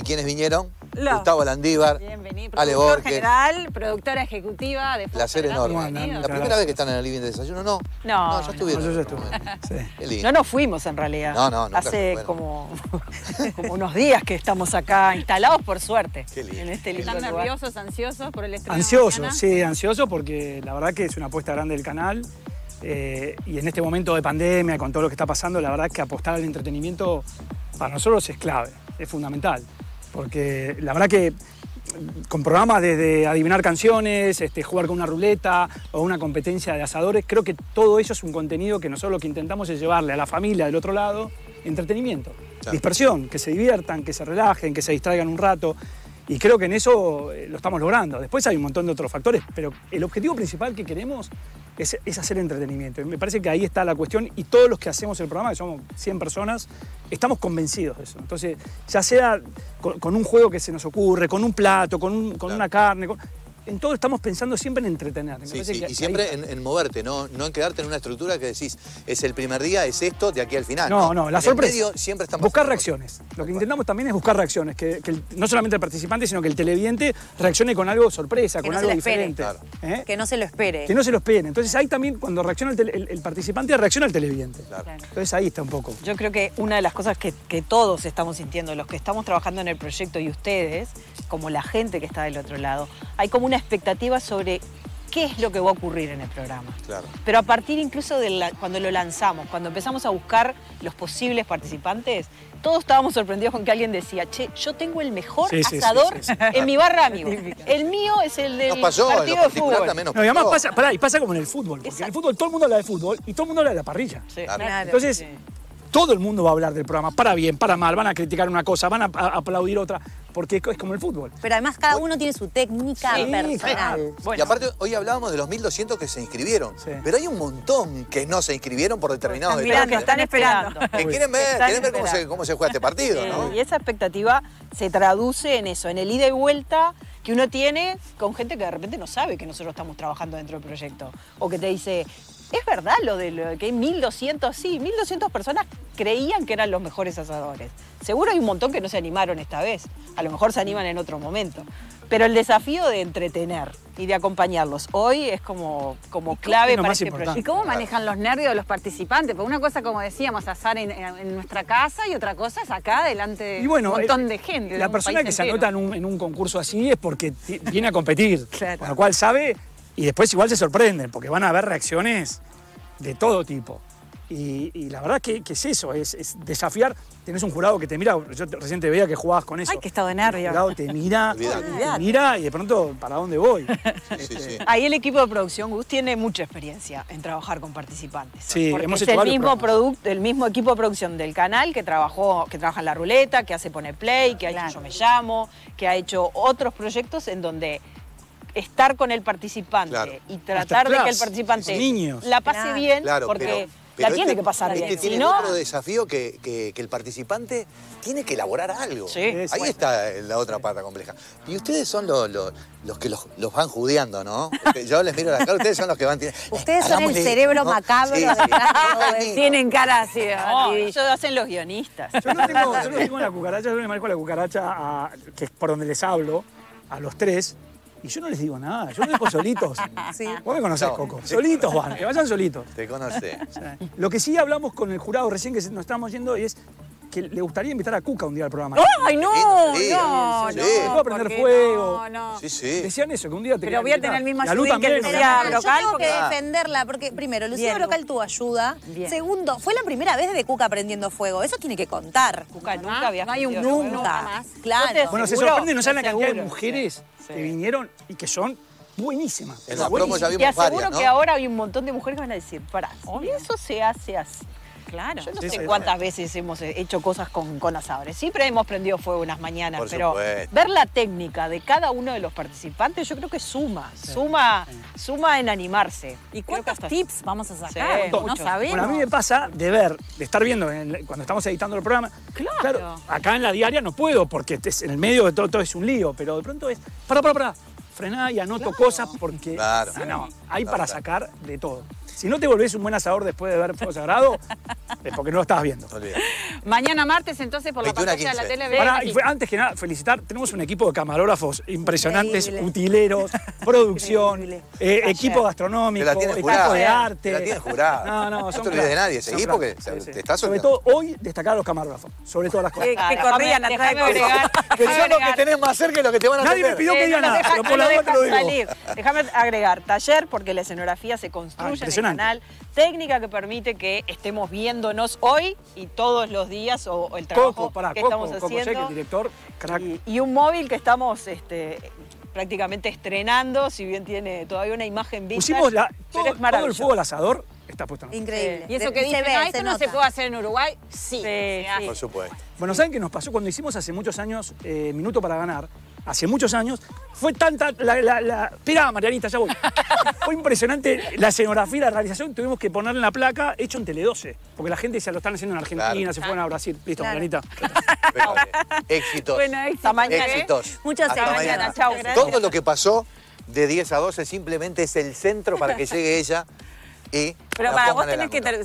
¿Quiénes vinieron? Gustavo Landívar, bienvenido, Ale productor Borges. general, productora ejecutiva de Placer enorme. ¿La primera vez que están en el living de desayuno? No, ya estuvieron. No, yo ya estuve. Sí. Qué lindo. No nos fuimos en realidad. No, hace como unos días que estamos acá instalados, por suerte. Qué lindo. En este lindo ¿Están lugar. nerviosos, ansiosos por el estreno? Ansioso, sí, ansioso porque la verdad que es una apuesta grande del canal. Y en este momento de pandemia, con todo lo que está pasando, la verdad que apostar al entretenimiento para nosotros es clave, es fundamental. Porque la verdad que con programas desde adivinar canciones, jugar con una ruleta o una competencia de asadores, creo que todo eso es un contenido que nosotros lo que intentamos es llevarle a la familia del otro lado entretenimiento, dispersión, que se diviertan, que se relajen, que se distraigan un rato. Y creo que en eso lo estamos logrando. Después hay un montón de otros factores, pero el objetivo principal que queremos es hacer entretenimiento. Y me parece que ahí está la cuestión y todos los que hacemos el programa, que somos 100 personas, estamos convencidos de eso. Entonces, ya sea con un juego que se nos ocurre, con un plato, con una carne, en todo estamos pensando siempre en entretener. Y siempre en moverte, ¿no? No en quedarte en una estructura que decís, es el primer día, es esto, de aquí al final. No, la sorpresa. En el medio siempre estamos buscar reacciones. Lo que intentamos también es buscar reacciones, que no solamente el participante, sino que el televidente reaccione con algo sorpresa, con algo diferente. Claro. Que no se lo espere. Que no se lo espere. Entonces ahí también, cuando reacciona el participante, reacciona el televidente. Claro. Entonces ahí está un poco. Yo creo que una de las cosas que todos estamos sintiendo, los que estamos trabajando en el proyecto y ustedes, como la gente que está del otro lado, hay como una expectativa sobre qué es lo que va a ocurrir en el programa. Claro. Pero a partir incluso de cuando lo lanzamos, cuando empezamos a buscar los posibles participantes, todos estábamos sorprendidos con que alguien decía, che, yo tengo el mejor asador en mi barra amigo. El mío es el del partido de fútbol. No, y además pasa como en el fútbol, porque en el fútbol todo el mundo habla de fútbol y todo el mundo habla de la parrilla. Sí. Claro. Entonces, todo el mundo va a hablar del programa, para bien, para mal, van a criticar una cosa, van a aplaudir otra, porque es como el fútbol. Pero además cada uno tiene su técnica personal. Claro. Bueno. Y aparte, hoy hablábamos de los 1.200 que se inscribieron, pero hay un montón que no se inscribieron por determinados detalles. Que están esperando. Que quieren ver cómo se juega este partido, ¿no? Y esa expectativa se traduce en eso, en el ida y vuelta que uno tiene con gente que de repente no sabe que nosotros estamos trabajando dentro del proyecto. O que te dice, ¿es verdad lo de que hay 1.200? Sí, 1.200 personas creían que eran los mejores asadores. Seguro hay un montón que no se animaron esta vez. A lo mejor se animan en otro momento. Pero el desafío de entretener y de acompañarlos hoy es como clave para este proyecto. ¿Y cómo manejan los nervios de los participantes? Porque una cosa, como decíamos, asar en nuestra casa y otra cosa es acá delante de un montón de gente. La persona que se anota en un concurso así es porque viene a competir, con lo cual sabe y después igual se sorprenden porque van a haber reacciones de todo tipo. Y la verdad que es eso, es desafiar. Tenés un jurado que te mira, yo recién te veía que jugabas con eso. Ay, que estado de nervios. El jurado te mira y de pronto, ¿para dónde voy? Sí. Ahí el equipo de producción, Gus, tiene mucha experiencia en trabajar con participantes. Sí, porque hemos es hecho el mismo equipo de producción del canal que trabaja en La Ruleta, que hace Pone Play, que ha hecho Yo Me Llamo, que ha hecho otros proyectos en donde estar con el participante y tratar de que el participante la pase bien, porque la tiene que pasar bien. Tiene otro desafío que el participante tiene que elaborar algo. Sí. Ahí está la otra pata compleja. Y ustedes son los que los van judeando, ¿no? Porque yo les miro la cara, ustedes son los que van... Ustedes son el cerebro macabro. Tienen cara así. Ellos hacen los guionistas. Yo no tengo la cucaracha, yo le marco la cucaracha, que es por donde les hablo, a los tres. Y yo no les digo nada, yo los dejo solitos. Sí. Vos me conocés, Coco. Solitos van, que vayan solitos. Te conocés. Lo que sí hablamos con el jurado recién que nos estábamos yendo es que le gustaría invitar a Cuca un día al programa. ¡Ay, no! No, puedo prender fuego. No. Sí. Decían eso, que un día te Pero voy a tener el mismo ayuda que el Luciano Yo tengo que defenderla, porque primero, Luciano Local tuvo ayuda. Segundo, fue la primera vez de Cuca prendiendo fuego. Eso tiene que contar. Cuca nunca había nunca más. Claro. Bueno, se sorprende, no saben la cantidad de mujeres que vinieron y que son buenísimas. En la promo ya y vimos aseguro varias, ¿no? que ahora hay un montón de mujeres que van a decir, pará, y eso se hace así. Claro. Yo no sé cuántas veces hemos hecho cosas con asadores. Siempre hemos prendido fuego unas mañanas, pero ver la técnica de cada uno de los participantes yo creo que suma en animarse. ¿Y cuántos tips vamos a sacar? No sabemos. Bueno, a mí me pasa de estar viendo cuando estamos editando el programa. Claro, acá en la diaria no puedo porque en el medio de todo es un lío, pero de pronto es, pará, frená y anoto cosas porque hay para sacar de todo. Si no te volvés un buen asador después de ver Fuego Sagrado, es porque no lo estabas viendo. No olvides. Mañana martes, entonces, por la pantalla de la tele. Antes que nada, felicitar. Tenemos un equipo de camarógrafos impresionantes, utileros, producción, equipo gastronómico, equipo de arte. Te la tienes jurada. No, no te olvides de nadie. Ese equipo que te está sobre todo hoy, destacar a los camarógrafos. Sobre todas las cosas. Que corrían atrás de cosas. Que son los que tenés más cerca de lo que te van a atender. Nadie me pidió que diga nada, pero por la duda te lo digo. Déjame agregar taller, porque la escenografía se construye en el canal. Técnica que permite que estemos viéndonos hoy y todos los días, o el trabajo que estamos haciendo. El director, crack. Y un móvil que estamos prácticamente estrenando, si bien tiene todavía una imagen vintage. Pusimos todo el fuego al asador. Está puesto en Increíble. Y eso que dicen, esto no se puede hacer en Uruguay, sí. Por supuesto. Bueno, ¿saben qué nos pasó? Cuando hicimos hace muchos años Minuto para Ganar, hace muchos años, fue tanta Esperá, Marianita, ya voy. Fue impresionante la escenografía, la realización, tuvimos que ponerle en la placa, hecho en Tele12, porque la gente se lo están haciendo en Argentina, se fueron a Brasil. Listo, Marianita. Éxitos. Bueno, éxitos. Muchas gracias. Mañana. Chau. Todo lo que pasó de 10 a 12 simplemente es el centro para que llegue ella y... Pero para vos tenés que